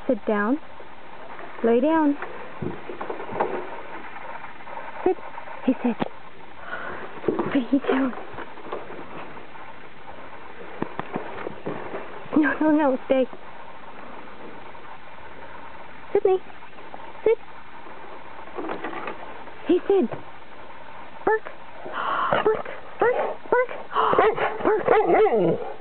Sit down. Lay down. Sit. He said. What are you doing? No, stay. Sydney. Sit. He said. Bark. Bark. Bark. Bark. Bark.